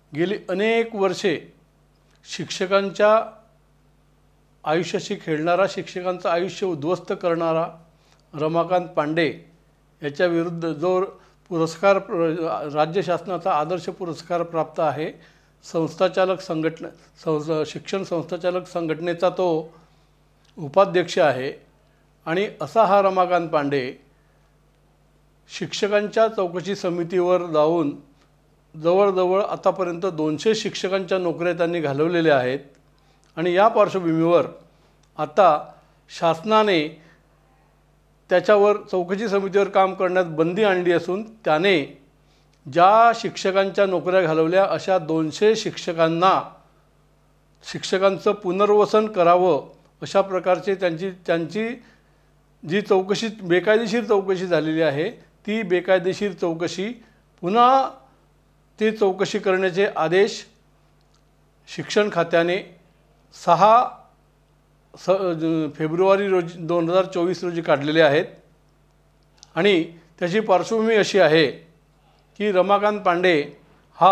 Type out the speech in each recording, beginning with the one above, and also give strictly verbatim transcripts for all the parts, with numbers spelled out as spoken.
गेली अनेक वर्षे शिक्षकांच्या आयुष्याशी खेळणारा, शिक्षकांचं आयुष्य उद्ध्वस्त करणारा रमाकांत पांडे याच्या विरुद्ध जो पुरस्कार राज्य शासनाचा आदर्श पुरस्कार प्राप्त आहे, संस्थाचालक संघटना सं शिक्षण संस्थाचालक संघटनेचा तो उपाध्यक्ष आहे। आणि असा हा रमाकांत पांडे शिक्षकांच्या चौकशी समितीवर जाऊन जवळजवळ आतापर्यंत दोनशे शिक्षकांच्या नोकऱ्या त्यांनी घालवलेल्या आहेत। आणि या पार्श्वभूमीवर आता शासनाने त्याच्यावर चौकशी समितीवर काम करण्यात बंदी आणली असून त्याने ज्या शिक्षकांच्या नोकऱ्या घालवल्या अशा दोनशे शिक्षकांना शिक्षकांचं पुनर्वसन करावं अशा प्रकारचे त्यांची त्यांची जी चौकशी बेकायदेशीर चौकशी झालेली आहे ती बेकायदेशीर चौकशी पुन्हा ती चौकशी करण्याचे आदेश शिक्षण खात्याने सहा स फेब्रुवारी रोजी दोन हजार चोवीस रोजी काढलेले आहेत। आणि त्याची पार्श्वभूमी अशी आहे की रमाकांत पांडे हा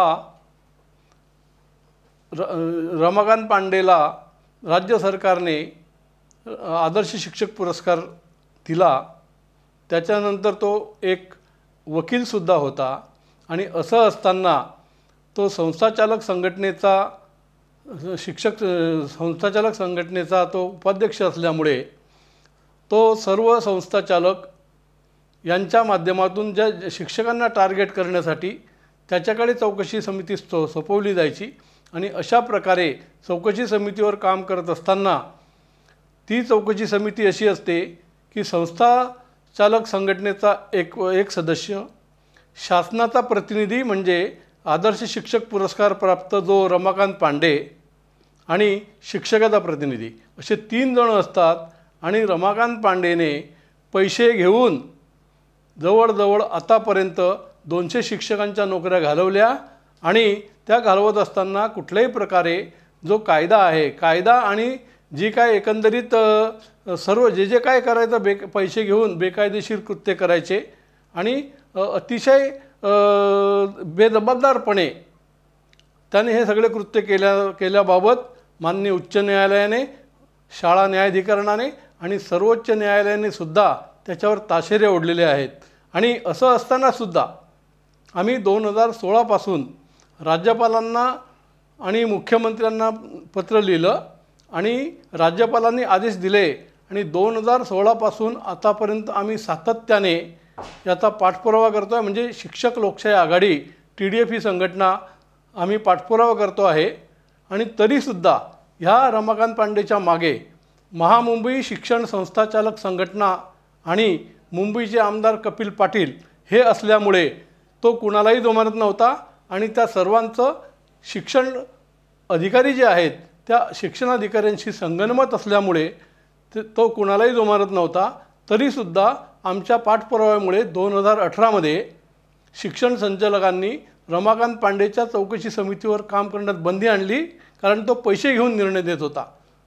र रमाकांत पांडेला राज्य सरकारने आदर्श शिक्षक पुरस्कार दिला। त्याच्यानंतर तो एक वकीलसुद्धा होता आणि असं असताना तो संस्थाचालक संघटनेचा शिक्षक संस्थाचालक संघटनेचा तो उपाध्यक्ष असल्यामुळे तो सर्व संस्थाचालक यांच्या माध्यमातून ज्या शिक्षकांना टार्गेट करण्यासाठी त्याच्याकडे चौकशी समिती सोपवली जायची। आणि अशा प्रकारे चौकशी समितीवर काम करत असताना ती चौकशी समिती अशी असते की संस्थाचालक संघटनेचा एक एक सदस्य, शासनाचा प्रतिनिधी म्हणजे आदर्श शिक्षक पुरस्कार प्राप्त जो रमाकांत पांडे आणि शिक्षकाचा प्रतिनिधी असे तीन जण असतात। आणि रमाकांत पांडेने पैसे घेऊन जवळजवळ आतापर्यंत दोनशे शिक्षकांच्या नोकऱ्या घालवल्या। आणि त्या घालवत असताना कुठल्याही प्रकारे जो कायदा आहे कायदा आणि जी काय एकंदरीत सर्व जे जे काय करायचं बे पैसे घेऊन बेकायदेशीर कृत्य करायचे आणि अतिशय बेजबाबदारपणे त्याने हे सगळे कृत्य केल्या केल्याबाबत माननीय उच्च न्यायालयाने, शाळा न्यायाधिकरणाने आणि सर्वोच्च न्यायालयाने सुद्धा त्याच्यावर ताशेरे ओढलेले आहेत। आणि असं असतानासुद्धा आम्ही दोन हजार सोळापासून राज्यपालांना आणि मुख्यमंत्र्यांना पत्र लिहिलं आणि राज्यपालांनी आदेश दिले। आणि दोन हजार सोळापासून आतापर्यंत आम्ही सातत्याने याचा पाठपुरावा करतो आहे। म्हणजे शिक्षक लोकशाही आघाडी टी डी एफ ही संघटना आम्ही पाठपुरावा करतो आहे। आणि तरीसुद्धा ह्या रमाकांत पांडेच्या मागे महामुंबई शिक्षण संस्थाचालक संघटना आणि मुंबईचे आमदार कपिल पाटील हे असल्यामुळे तो कुणालाही जोमानत नव्हता। आणि त्या सर्वांचं शिक्षण अधिकारी जे आहेत त्या शिक्षणाधिकाऱ्यांशी संगनमत असल्यामुळे तो कुणालाही जोमानत नव्हता। तरीसुद्धा आमच्या पाठपुराव्यामुळे दोन हजार अठरामध्ये शिक्षण संचालकांनी रमाकांत पांडेच्या चौकशी समितीवर काम करण्यात बंदी आणली, कारण तो पैसे घेऊन निर्णय देत होता,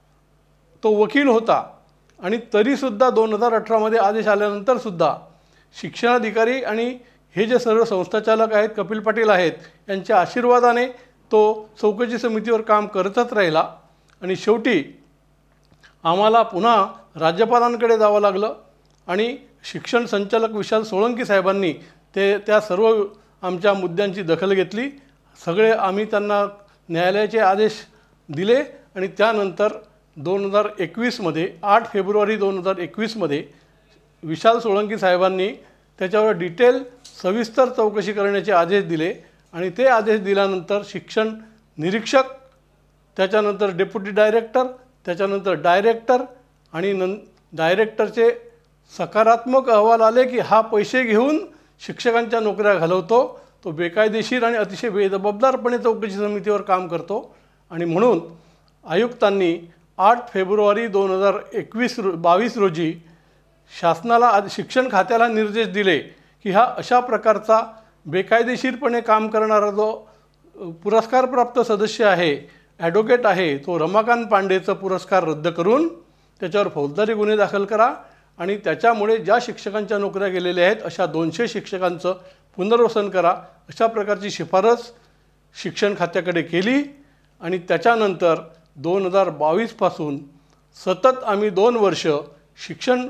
तो वकील होता। आणि तरीसुद्धा दोन हजार अठरामध्ये आदेश आल्यानंतरसुद्धा शिक्षणाधिकारी आणि हे जे सर्व संस्थाचालक आहेत कपिल पाटील आहेत यांच्या आशीर्वादाने तो चौकशी समितीवर काम करतच राहिला। आणि शेवटी आम्हाला पुन्हा राज्यपालांकडे जावं लागलं आणि शिक्षण संचालक विशाल सोळंकी साहेबांनी ते त्या सर्व आमच्या मुद्द्यांची दखल घेतली। सगळे आम्ही त्यांना न्यायालयाचे आदेश दिले आणि त्यानंतर दोन हजार एकवीसमध्ये आठ फेब्रुवारी दोन हजार एकवीसमध्ये विशाल सोळंकी साहेबांनी त्याच्यावर डिटेल सविस्तर चौकशी करण्याचे आदेश दिले। आणि ते आदेश दिल्यानंतर शिक्षण निरीक्षक, त्याच्यानंतर डेप्युटी डायरेक्टर, त्याच्यानंतर डायरेक्टर आणि नं डायरेक्टरचे सकारात्मक अहवाल आले की हा पैसे घेऊन शिक्षकांच्या नोकऱ्या घालवतो, तो बेकायदेशीर आणि अतिशय बेजबाबदारपणे चौकशी समितीवर काम करतो। आणि म्हणून आयुक्तांनी आठ फेब्रुवारी दोन हजार एकवीस रो बावीस रोजी शासनाला शिक्षण खात्याला निर्देश दिले की हा अशा प्रकारचा बेकायदेशीरपणे काम करणारा जो पुरस्कारप्राप्त सदस्य आहे, ॲडव्होकेट आहे, तो रमाकांत पांडेचा पुरस्कार रद्द करून त्याच्यावर फौजदारी गुन्हे दाखल करा आणि त्याच्यामुळे ज्या शिक्षकांच्या नोकऱ्या गेलेल्या आहेत अशा दोनशे शिक्षकांचं पुनर्वसन करा, अशा प्रकारची शिफारस शिक्षण खात्याकडे केली आणि त्याच्यानंतर दोन हजार बावीसपासून सतत आम्ही दोन वर्ष शिक्षण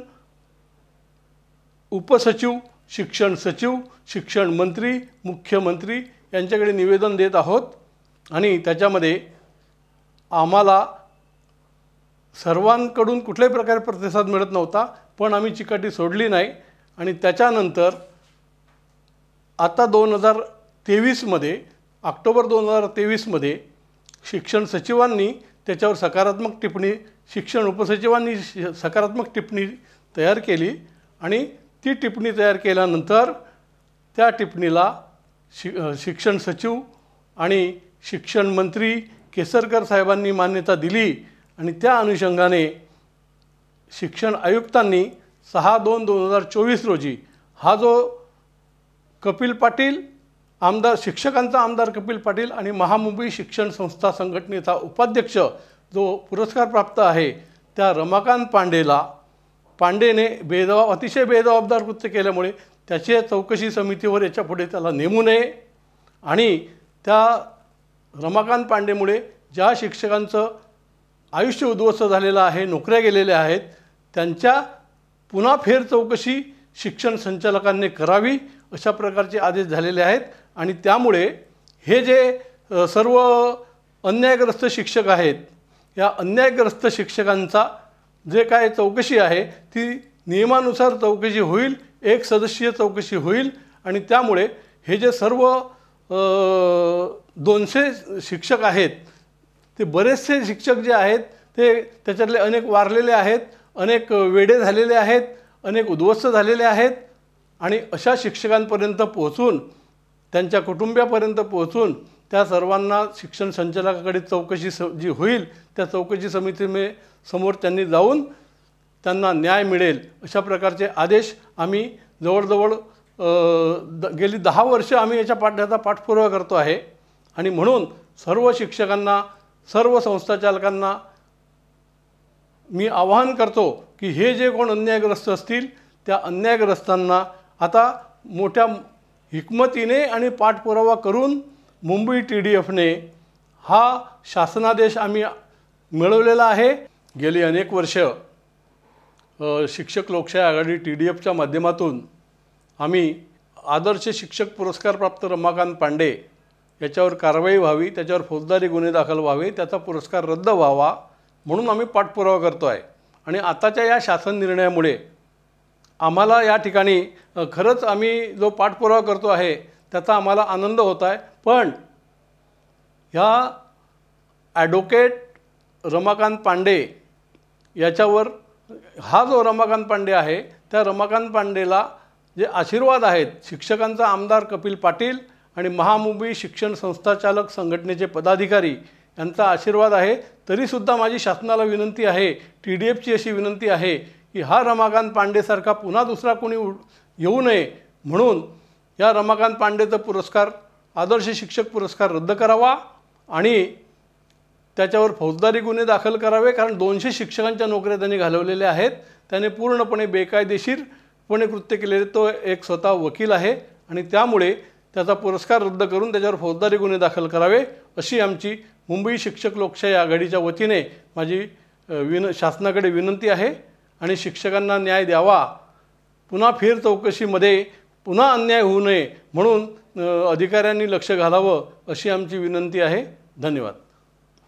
उपसचिव, शिक्षण सचिव, शिक्षण मंत्री, मुख्यमंत्री यांच्याकडे निवेदन देत आहोत आणि त्याच्यामध्ये आम्हाला सर्वांकडून कुठल्याही प्रकारे प्रतिसाद मिळत नव्हता, पण आम्ही चिकाटी सोडली नाही आणि त्याच्यानंतर आता दोन हजार तेवीसमध्ये ऑक्टोबर दोन हजार तेवीसमध्ये शिक्षण सचिवांनी त्याच्यावर सकारात्मक टिप्पणी, शिक्षण उपसचिवांनी सकारात्मक टिप्पणी तयार केली आणि ती टिप्पणी तयार केल्यानंतर त्या टिप्पणीला शि शिक्षण सचिव आणि शिक्षण मंत्री केसरकर साहेबांनी मान्यता दिली आणि त्या अनुषंगाने शिक्षण आयुक्तांनी सहा दोन दोन हजार चोवीस रोजी हा जो कपिल पाटील आमदार, शिक्षकांचा आमदार कपिल पाटील आणि महामुंबई शिक्षण संस्था संघटनेचा उपाध्यक्ष जो पुरस्कार प्राप्त आहे त्या रमाकांत पांडेला पांडेने बेजबाब अतिशय बेजबाबदार कृत्य केल्यामुळे त्याच्या चौकशी समितीवर याच्या पुढे त्याला नेमू नये आणि त्या रमाकांत पांडेमुळे ज्या शिक्षकांचं आयुष्य उद्ध्वस्त झालेलं आहे, नोकऱ्या गेलेल्या आहेत, त्यांच्या पुन्हा फेर चौकशी शिक्षण संचालकांनी करावी अशा प्रकारचे आदेश झालेले आहेत आणि त्यामुळे हे जे सर्व अन्यायग्रस्त शिक्षक आहेत या अन्यायग्रस्त शिक्षकांचा जे काय चौकशी आहे ती नियमानुसार चौकशी होईल, एक सदस्यीय चौकशी होईल आणि त्यामुळे हे जे सर्व दोनशे शिक्षक आहेत ते बरेचसे शिक्षक जे आहेत ते त्याच्यातले अनेक वारलेले आहेत, अनेक वेडे झालेले आहेत, अनेक उद्ध्वस्त झालेले आहेत आणि अशा शिक्षकांपर्यंत पोहोचून त्यांच्या कुटुंबियापर्यंत पोहोचून त्या सर्वांना शिक्षण संचालकाकडे चौकशी स जी होईल त्या चौकशी समिती समोर त्यांनी जाऊन त्यांना न्याय मिळेल अशा प्रकारचे आदेश आम्ही जवळजवळ गेली दहा वर्ष आम्ही याच्या पाठ्याचा पाठपुरावा करतो आहे आणि म्हणून सर्व शिक्षकांना, सर्व संस्थाचालकांना मी आवाहन करतो की हे जे कोण अन्यायग्रस्त असतील त्या अन्यायग्रस्तांना आता मोठ्या हिकमतीने आणि पाठपुरावा करून मुंबई टी डी एफने हा शासनादेश आम्ही मिळवलेला आहे. गेली अनेक वर्ष शिक्षक लोकशाही आघाडी टी डी एफच्या माध्यमातून आम्ही आदर्श शिक्षक पुरस्कार प्राप्त रमाकांत पांडे याच्यावर कारवाई व्हावी, त्याच्यावर फौजदारी गुन्हे दाखल व्हावे, त्याचा पुरस्कार रद्द व्हावा म्हणून आम्ही पाठपुरावा करतो आहे आणि आताच्या या शासन निर्णयामुळे आम्हाला या ठिकाणी खरंच आम्ही जो पाठपुरावा करतो आहे त्याचा आम्हाला आनंद होत आहे. पण ह्या ॲडव्होकेट रमाकांत पांडे याच्यावर हा जो रमाकांत पांडे आहे त्या रमाकांत पांडेला जे आशीर्वाद आहेत शिक्षकांचा आमदार कपिल पाटील आणि महामुंबई शिक्षण संस्थाचालक संघटनेचे पदाधिकारी यांचा आशीर्वाद आहे, तरीसुद्धा माझी शासनाला विनंती आहे, टी डी एफची अशी विनंती आहे की हा रमाकांत पांडेसारखा पुन्हा दुसरा कोणी येऊ नये म्हणून या रमाकांत पांडेचा पुरस्कार आदर्श शिक्षक पुरस्कार रद्द करावा आणि त्याच्यावर फौजदारी गुन्हे दाखल करावे. कारण दोनशे शिक्षकांच्या नोकऱ्या त्यांनी घालवलेल्या आहेत, त्याने पूर्णपणे बेकायदेशीरपणे कृत्य केलेले तो एक स्वतः वकील आहे आणि त्यामुळे त्याचा पुरस्कार रद्द करून त्याच्यावर फौजदारी गुन्हे दाखल करावे अशी आमची मुंबई शिक्षक लोकशाही आघाडीच्या वतीने माझी विन शासनाकडे विनंती आहे आणि शिक्षकांना न्याय द्यावा. पुन्हा फेर चौकशीमध्ये पुन्हा अन्याय होऊ नये म्हणून अधिकाऱ्यांनी लक्ष घालावं अशी आमची विनंती आहे. धन्यवाद.